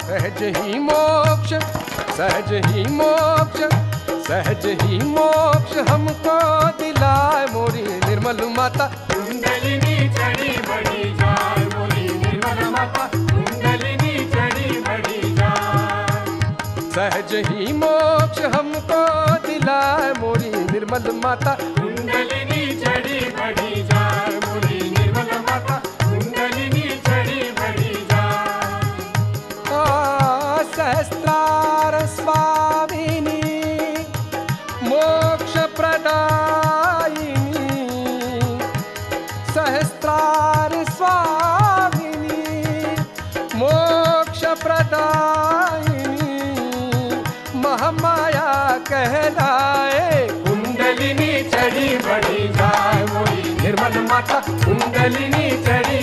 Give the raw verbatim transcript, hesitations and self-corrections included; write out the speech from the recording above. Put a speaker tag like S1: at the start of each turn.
S1: सहज ही मोक्ष, सहज ही मोक्ष, सहज ही मोक्ष हमको दिलाए मोरी निर्मल माता।
S2: कुंडलिनी चढ़ी बड़ी जाए मोरी निर्मल माता, कुंडलिनी चढ़ी बड़ी जाए।
S1: सहज ही मोक्ष हमको दिलाए मोरी निर्मल माता।
S2: कुंडलिनी चढ़ी बड़ी जाए मोरी निर्मल माता, कुंडलिनी चढ़ी बड़ी जाए।
S1: सहस्रार स्वामिनी मोक्ष प्रदायिनी, सहस्रार स्वामिनी मोक्ष प्रदायिनी, महामाया कहलाए।
S2: कुंडलिनी चढ़ी बड़ी जाए मोरी निर्मल माता, कुंडलिनी चढ़ी